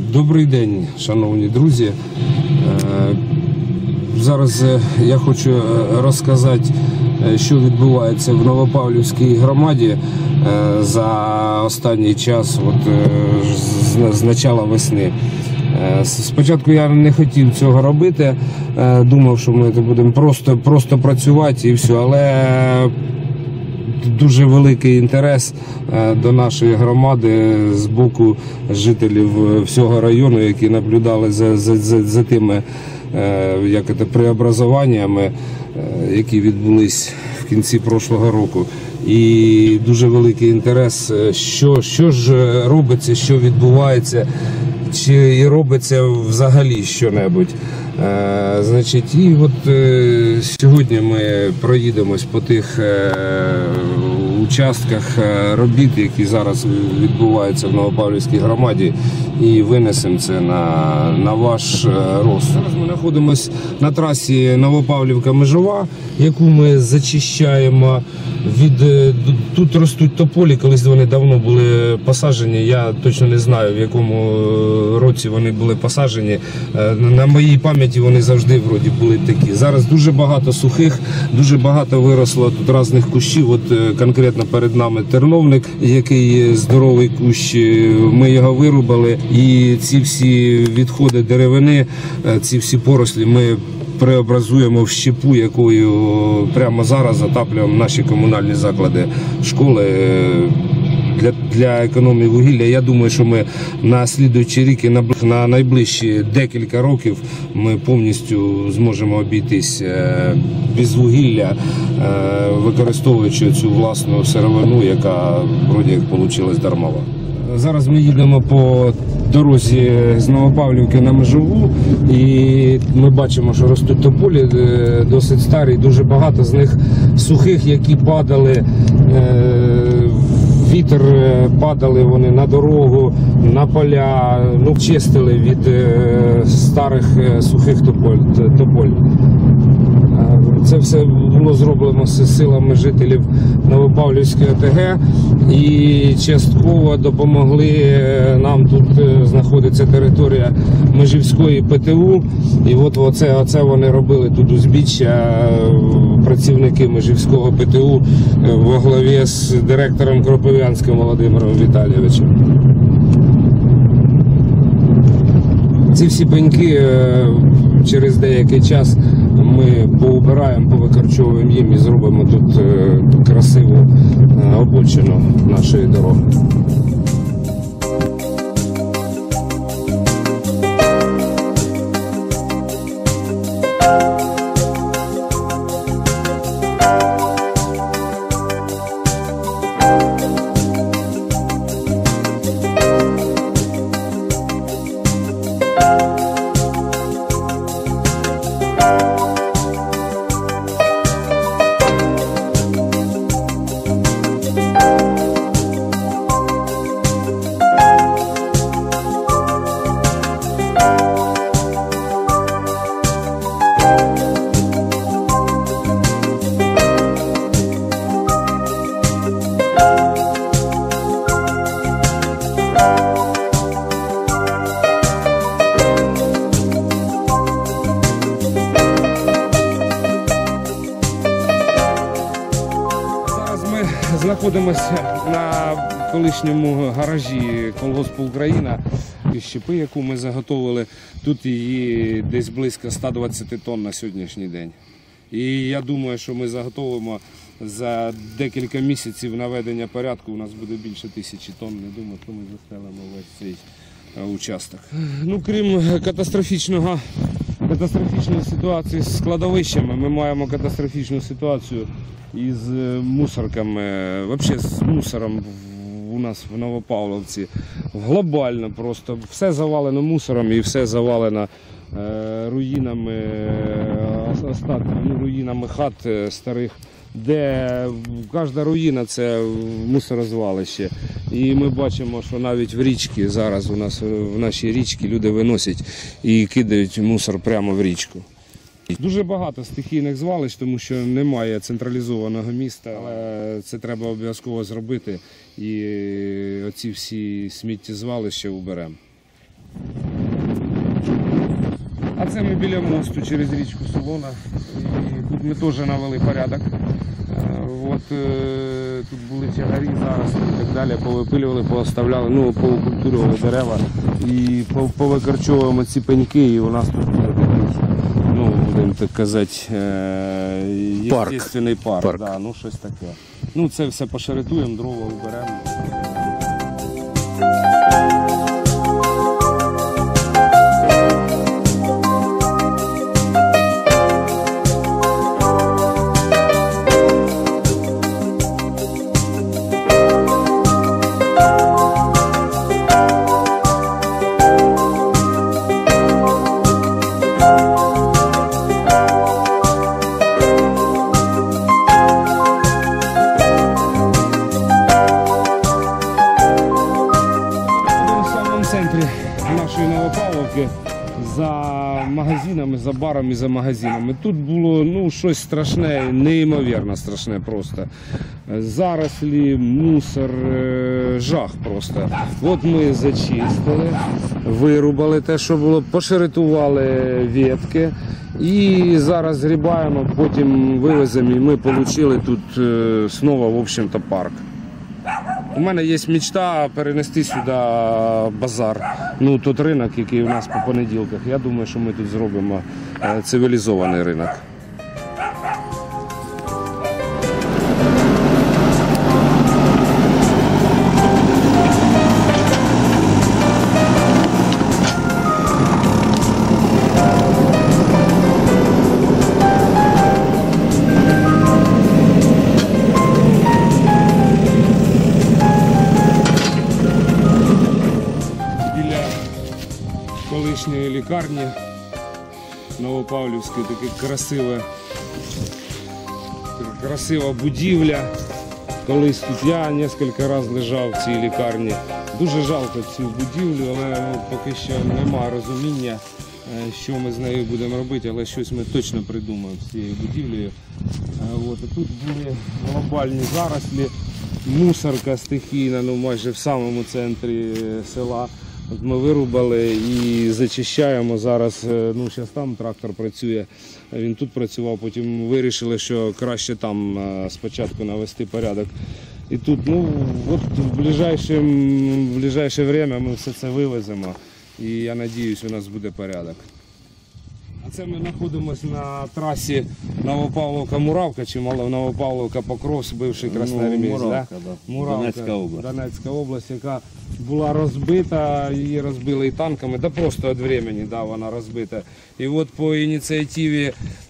Добрий день, шановні друзі. Зараз я хочу розказати, що відбувається в Новопавлівській громаді за останній час, з початку весни. Спочатку я не хотів цього робити, думав, що ми будемо просто працювати і все, але дуже великий інтерес до нашої громади з боку жителів всього району, які наблюдали за тими преобразуваннями, які відбулись в кінці прошлого року. І дуже великий інтерес, що ж робиться, що відбувається, чи робиться взагалі що-небудь. Значить, і сьогодні ми проїдемось по тих участках робіт, які зараз відбуваються в Новопавлівській громаді, і винесемо це на ваш розсуд. Зараз ми знаходимося на трасі Новопавлівка-Межова, яку ми зачищаємо. Тут ростуть тополі, колись вони давно були посаджені, я точно не знаю, в якому році вони були посаджені. На моїй пам'яті вони завжди вроді були такі. Зараз дуже багато сухих, дуже багато виросло тут різних кущів. От конкретно перед нами терновник, який здоровий кущ, ми його вирубали, і ці всі відходи деревини, ці всі порослі ми преобразуємо в щепу, якою прямо зараз затаплюємо наші комунальні заклади, школи для економії вугілля. Я думаю, що ми на слідуючий рік і на найближчі декілька років ми повністю зможемо обійтись без вугілля, використовуючи цю власну сировину, яка вроді як вийшла дармова. Зараз ми їдемо по дорозі з Новопавлівки на Межову, і ми бачимо, що ростуть тополі досить старі, дуже багато з них сухих, які падали, вітер, падали вони на дорогу, на поля, чистили від старих сухих тополь. Це все було зроблено з силами жителів Новопавлівської ОТГ, і частково допомогли нам. Тут знаходиться територія Межівської ПТУ, і оце вони робили тут узбіччя, працівники Межівського ПТУ во главі з директором Кропив'янським Володимиром Віталійовичем. Ці всі пеньки через деякий час ми поубираємо, повикорчовуємо їм і зробимо тут красиву обочину нашої дороги. Знаходимося на колишньому гаражі колгоспу «Україна». Щепи, яку ми заготовили, тут її десь близько 120 тонн на сьогоднішній день. І я думаю, що ми заготовимо за декілька місяців наведення порядку, у нас буде більше 1000 тонн. Не думаю, що ми застелимо весь цей участок. Крім катастрофічної ситуації з складовищами, ми маємо катастрофічну ситуацію із мусорками, взагалі з мусором у нас в Новопавловці. Глобально просто все завалено мусором і все завалено руїнами, руїнами хат старих, де кожна руїна – це мусорозвалище. І ми бачимо, що навіть в річці зараз у нас, в нашій річці, люди виносять і кидають мусор прямо в річку. Дуже багато стихійних звалищ, тому що немає централізованого міста, але це треба обов'язково зробити і оці всі сміттєзвалища уберемо. А це ми біля мосту через річку Солона. І тут ми теж навели порядок. Тут були тягарі зараз і так далі, повипилювали, пооставляли, ну, поукультурювали дерева і повикорчовуємо ці пеньки, і у нас тут буде такий, ну, будемо так казати, естественний парк. Да, ну, щось таке. Ну, це все пошаритуємо, дрова уберемо. Нашої Новопавловки за магазинами, за барами, за магазинами. Тут було, ну, щось страшне, неймовірно страшне просто. Зарослі, мусор, жах просто. От ми зачистили, вирубали те, що було, пошаритували ветки і зараз згрібаємо, потім вивеземо і ми отримали тут знову, в общем-то, парк. У мене є мечта перенести сюди базар, ну, тут ринок, який у нас по понеділках. Я думаю, що ми тут зробимо цивілізований ринок. Колишньої лікарні Новопавлівської, така красива будівля. Колись тут я кілька разів лежав в цій лікарні. Дуже жалко цю будівлю, але поки що немає розуміння, що ми з нею будемо робити, але щось ми точно придумаємо з цією будівлею. Тут були глобальні зарослі, мусорка стихійна, ну, майже в самому центрі села. От ми вирубали і зачищаємо зараз, ну, зараз там трактор працює, він тут працював, потім вирішили, що краще там спочатку навести порядок. І тут, ну, от в ближайше время ми все це вивеземо і я сподіваюся, у нас буде порядок. А це ми знаходимося на трасі Новопавловка-Муравка, чи Новопавловка-Покровськ, бивший Красноармійськ. Муравка, да? да. Муравка, Донецька область. Донецька область, яка була розбита, її розбили і танками, да просто від времени, да, вона розбита. І от по ініціативі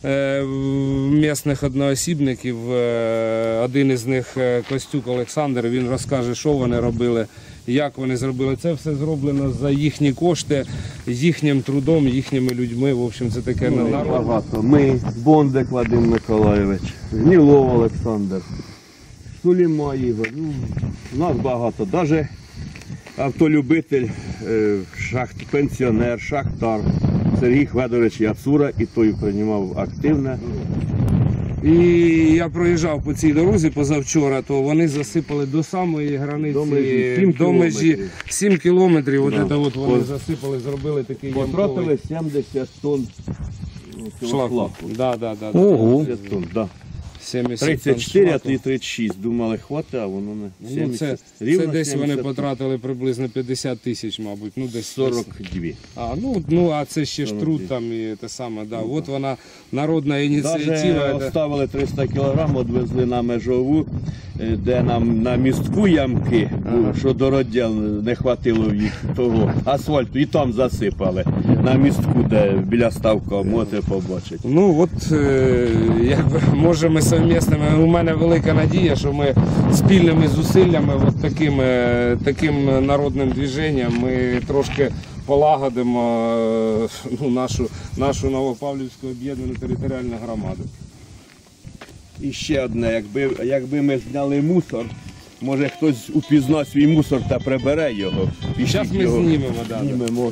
місцевих одноосібників, один із них, Костюк Олександр, він розкаже, що вони робили, як вони зробили. Це все зроблено за їхні кошти, їхнім трудом, їхніми людьми. В общем, це таке багато. Ми, Бондик Вадим Миколайович, Гнілов Олександр, Суліма Ігор. Ну, нас багато. Навіть автолюбитель, пенсіонер, шахтар Сергій Хведорович Яцура, і той приймав активне. І я проїжджав по цій дорозі позавчора, то вони засипали до самої границі, до межі 7 кілометрів. От вони засипали, зробили такий ямковий. Потратили 70 тонн шлаку. Да. Ого. 70 тонн, да. 34, а то і 36. Думали, хватить, а воно не 70. Це десь вони потратили приблизно 50 тисяч, мабуть. Ну, десь 42. А це ще ж труд там і те саме. Да. От вона, народна ініціатива. Навіть оставили 300 кілограм, відвезли на Межову, де нам на містку ямки, що до Роддєл не хватило їх того асфальту, і там засипали. На містку, де біля ставка, можете побачити. Ну от, якби, може ми совмісними, у мене велика надія, що ми спільними зусиллями, от таким народним движенням ми трошки полагодимо нашу Новопавлівську об'єднану територіальну громаду. І ще одне, якби ми зняли мусор, може хтось упізнає свій мусор та прибере його. Зараз ми знімемо, так. Знімемо.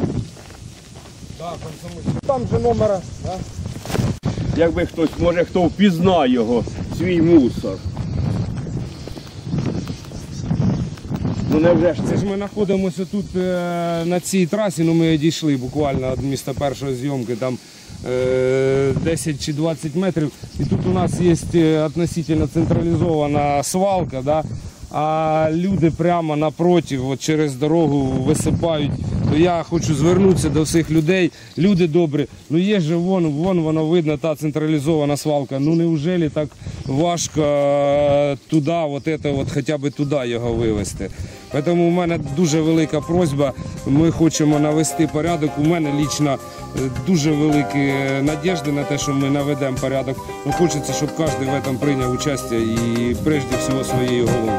Там же номера. Да? Якби хтось, може хто впізнає його, свій мусор. Ну невже ж Це ж ми знаходимося тут на цій трасі, ну ми дійшли буквально від міста першої зйомки, там 10 чи 20 метрів. І тут у нас є относительно централізована свалка, да? А люди прямо напроти, от через дорогу висипають. То я хочу звернутися до всіх людей. Люди добрі, ну є же вон воно видно, та централізована свалка. Ну неужели так важко туди, хоча б туди його вивезти? Тому у мене дуже велика просьба, ми хочемо навести порядок. У мене лично дуже великі надіжди на те, що ми наведемо порядок. Ну, хочеться, щоб кожен в цьому прийняв участь і прежде всього своєю головою.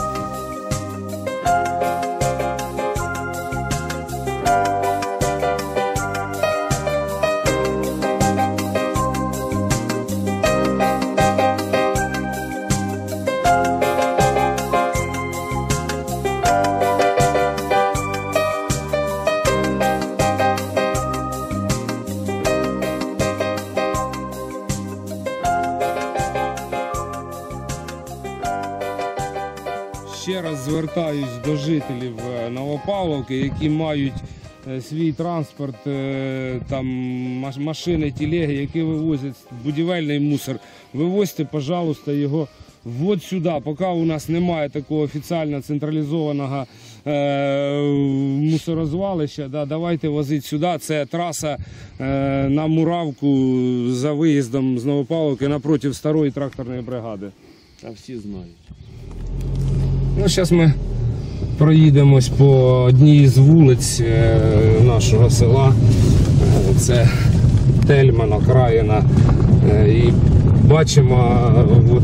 Ще раз звертаюсь до жителів Новопавловки, які мають свій транспорт, там машини, телеги, які вивозять будівельний мусор. Вивозьте, пожалуйста, його от сюди, поки у нас немає такого офіційно централізованого мусорозвалища, да, давайте возити сюди. Це траса на Муравку за виїздом з Новопавловки напроти старої тракторної бригади. А всі знають. Ну, зараз ми проїдемось по одній з вулиць нашого села. Це Тельман, окраїна. І бачимо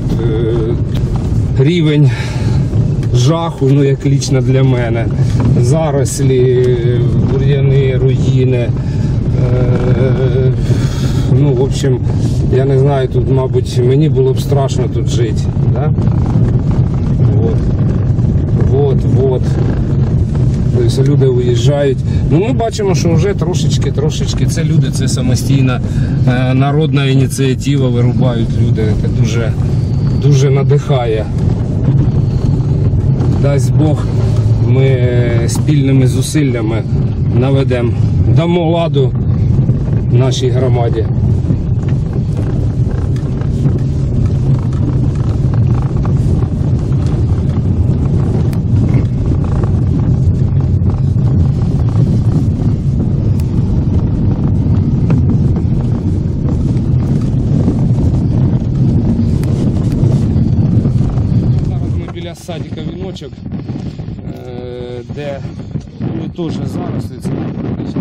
рівень жаху, ну як лично для мене. Зарослі, бур'яни, руїни. Ну, в общем, я не знаю, тут, мабуть, мені було б страшно тут жити. Да? Вот. Тобто люди уїжджають. Ну, ми бачимо, що вже трошечки це люди, це самостійна народна ініціатива, вирубають люди. Це дуже надихає. Дасть Бог, ми спільними зусиллями дамо ладу нашій громаді. Садика Віночок, де теж заросли, це практично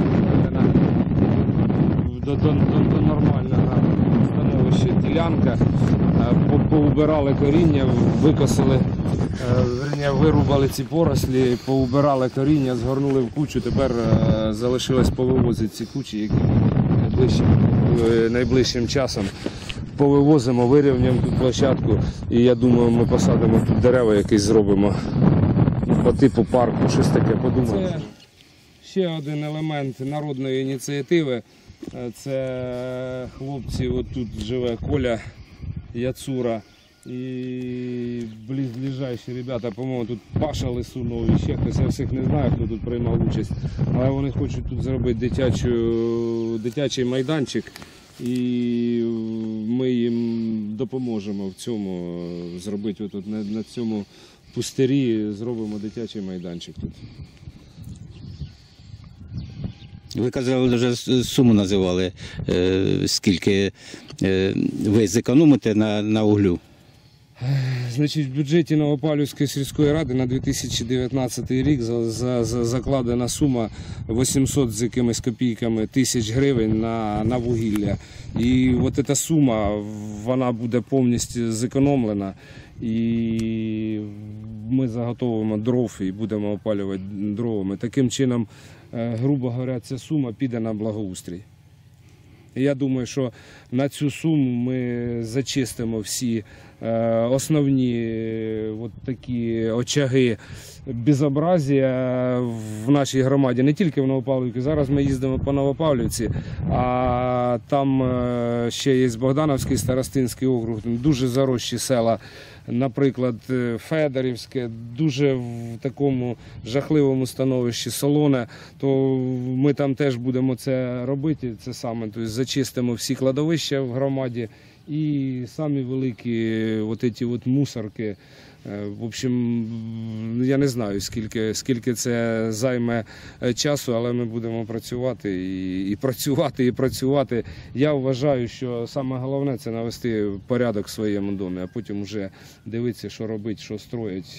до нормального становища ділянка. Поубирали коріння, викосили, вирубали ці порослі, поубирали коріння, згорнули в кучу, тепер залишилось повивозити ці кучі, які найближчим часом повивозимо, вирівняємо тут площадку і я думаю, ми посадимо тут дерева, якісь зробимо по типу парку, щось таке подумаємо. Це ще один елемент народної ініціативи. Це хлопці, отут живе Коля Яцура і ближайші ребята, по-моєму, тут Паша Лисунов і ще хтось, я всіх не знаю, хто тут приймав участь, але вони хочуть тут зробити дитячий майданчик. І ми їм допоможемо в цьому зробити, отут на цьому пустирі зробимо дитячий майданчик тут. Ви казали, вже суму називали, скільки ви зекономите на углю? Значить, в бюджеті Новопавлівської сільської ради на 2019 рік закладена сума 800 з якимись копійками тисяч гривень на вугілля. І от ця сума, вона буде повністю зекономлена. І ми заготовимо дров і будемо опалювати дровами. Таким чином, грубо говоря, ця сума піде на благоустрій. Я думаю, що на цю суму ми зачистимо всі основні от такі очаги безобразія в нашій громаді, не тільки в Новопавлівці. Зараз ми їздимо по Новопавлівці, а там ще є Богдановський старостинський округ, там дуже заросші села, наприклад, Федорівське, дуже в такому жахливому становищі, Солоне, то ми там теж будемо це робити, це саме, тобто зачистимо всі кладовища в громаді і самі великі от ці от мусорки. В общем, я не знаю, скільки це займе часу, але ми будемо працювати і працювати. Я вважаю, що саме головне – це навести порядок в своєму домі, а потім вже дивитися, що робити, що строїть,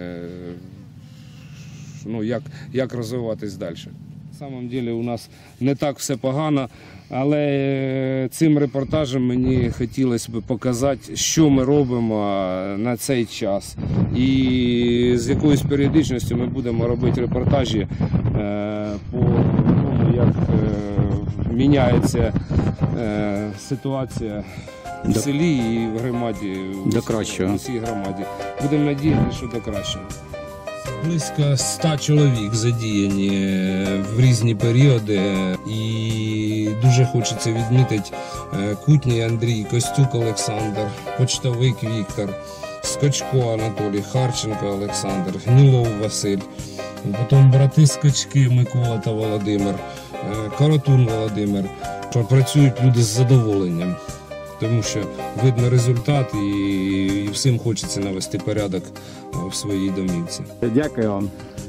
ну, як розвиватись далі. На самом деле у нас не так все погано, але цим репортажем мені хотілося б показати, що ми робимо на цей час. І з якоюсь періодичністю ми будемо робити репортажі по тому, як міняється ситуація в селі і в громаді, До кращого. в усій громаді. Будемо надіятися, що до кращого. Близько 100 чоловік задіяні в різні періоди, і дуже хочеться відмітити Кутній Андрій, Костюк Олександр, Почтовик Віктор, Скочко Анатолій, Харченко Олександр, Гнилов Василь, потім брати Скочки Микола та Володимир, Коротун Володимир. Працюють люди з задоволенням, тому що видно результат і всім хочеться навести порядок в своїй домівці. Дякую вам.